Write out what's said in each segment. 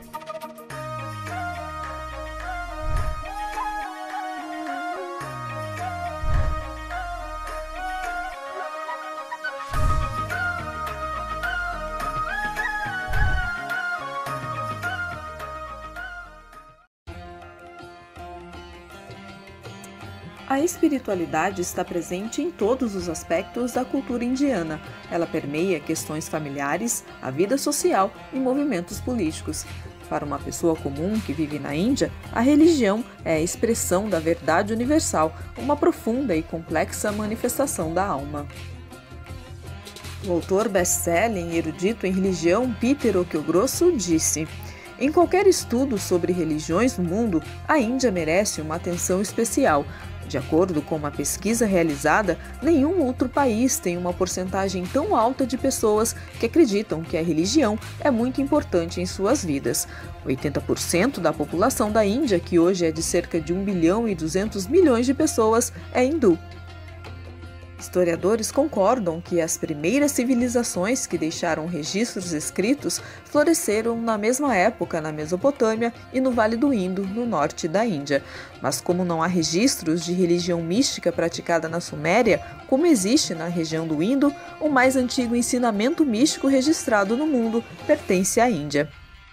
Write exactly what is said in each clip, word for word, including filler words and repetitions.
A espiritualidade está presente em todos os aspectos da cultura indiana. Ela permeia questões familiares, a vida social e movimentos políticos. Para uma pessoa comum que vive na Índia, a religião é a expressão da verdade universal, uma profunda e complexa manifestação da alma. O autor best-selling e erudito em religião Peter Occhiogrosso disse: "Em qualquer estudo sobre religiões no mundo, a Índia merece uma atenção especial. De acordo com uma pesquisa realizada, nenhum outro país tem uma porcentagem tão alta de pessoas que acreditam que a religião é muito importante em suas vidas. oitenta por cento da população da Índia, que hoje é de cerca de um bilhão e duzentos milhões de pessoas, é hindu." Historiadores concordam que as primeiras civilizações que deixaram registros escritos floresceram na mesma época na Mesopotâmia e no Vale do Indo, no norte da Índia. Mas como não há registros de religião mística praticada na Suméria, como existe na região do Indo, o mais antigo ensinamento místico registrado no mundo pertence à Índia.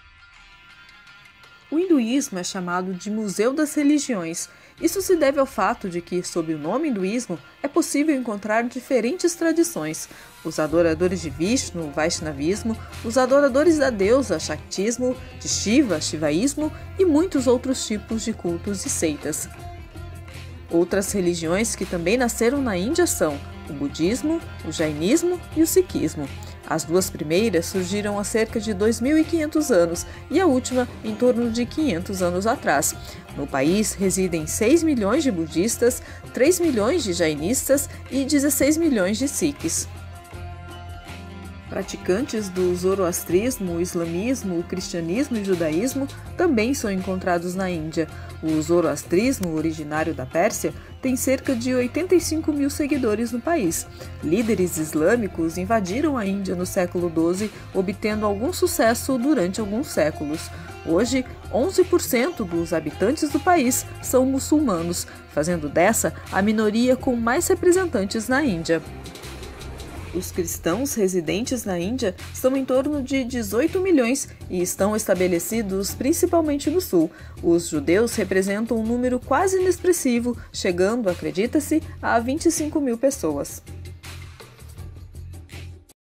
O hinduísmo é chamado de Museu das Religiões. Isso se deve ao fato de que, sob o nome hinduísmo, é possível encontrar diferentes tradições. Os adoradores de Vishnu, Vaishnavismo, os adoradores da deusa, Shaktismo, de Shiva, Shivaísmo e muitos outros tipos de cultos e seitas. Outras religiões que também nasceram na Índia são o budismo, o jainismo e o sikhismo. As duas primeiras surgiram há cerca de dois mil e quinhentos anos e a última em torno de quinhentos anos atrás. No país residem seis milhões de budistas, três milhões de jainistas e dezesseis milhões de sikhs. Praticantes do zoroastrismo, o islamismo, o cristianismo e o judaísmo também são encontrados na Índia. O zoroastrismo, originário da Pérsia, tem cerca de oitenta e cinco mil seguidores no país. Líderes islâmicos invadiram a Índia no século doze, obtendo algum sucesso durante alguns séculos. Hoje, onze por cento dos habitantes do país são muçulmanos, fazendo dessa a minoria com mais representantes na Índia. Os cristãos residentes na Índia são em torno de dezoito milhões e estão estabelecidos principalmente no sul. Os judeus representam um número quase inexpressivo, chegando, acredita-se, a vinte e cinco mil pessoas.